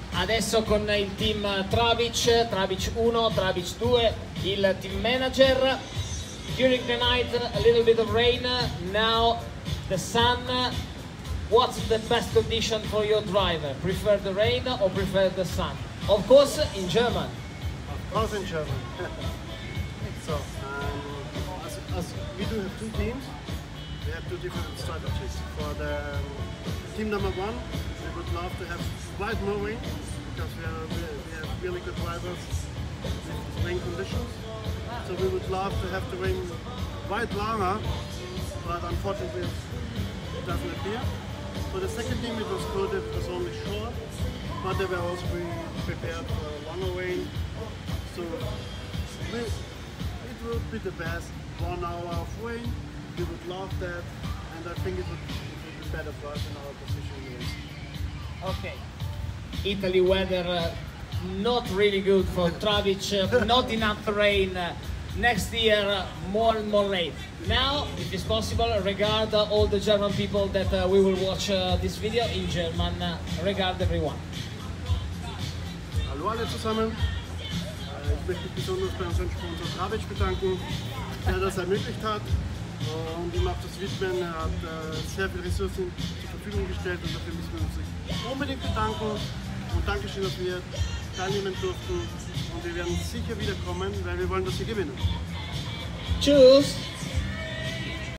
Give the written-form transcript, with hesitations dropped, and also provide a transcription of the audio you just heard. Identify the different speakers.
Speaker 1: Adesso con il team Trabic, Trabic 1, Trabic 2, il team manager. During the night a little bit of rain, now the sun. What's the best condition for your driver? Prefer the rain or prefer the sun? Of course in German.
Speaker 2: Of course in German. So, as we do have two teams, we have two different strategies. For the team number one, we would love to have quite more rain because we have really good drivers with rain conditions. So we would love to have the rain quite longer, but unfortunately it doesn't appear. For the second team it was good, it was only short, but they were also prepared for longer rain. So it would be the best 1 hour of rain. We would love that, and I think it would be better for us in our position in the race.
Speaker 1: Okay. Italy weather not really good for Trabic, not enough rain. Next year more and more rain. Now, if it's possible, regard all the German people that we will watch this video in German. Regard everyone.
Speaker 2: Hallo alle zusammen. Ich möchte mich besonders bei unserem Sponsor Trabic bedanken, der das ermöglicht hat. Und ihm auch das widmen. Er hat sehr viele Ressourcen zur Verfügung gestellt und dafür müssen wir uns unbedingt bedanken. Und Dankeschön, dass wir teilnehmen durften. Und wir werden sicher wiederkommen, weil wir wollen, dass Sie gewinnen.
Speaker 1: Tschüss!